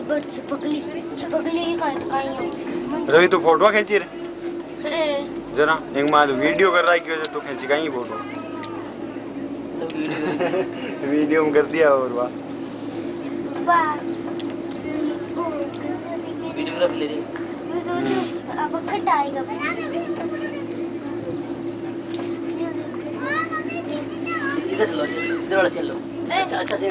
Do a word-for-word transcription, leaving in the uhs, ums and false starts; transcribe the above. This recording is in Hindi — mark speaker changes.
Speaker 1: बड़ चिपकली चिपकली कहीं
Speaker 2: रवि तू फोटो खींची रे जरा एक मार वीडियो कर रहा है क्यों तू खींची कहीं फोटो
Speaker 3: सब वीडियो
Speaker 2: वीडियो में कर दिया और वाह
Speaker 1: वाह
Speaker 3: वीडियोग्राफी ले रही
Speaker 1: अब कट आएगा
Speaker 3: इधर चलो इधर वाला चलो अच्छा अच्छा से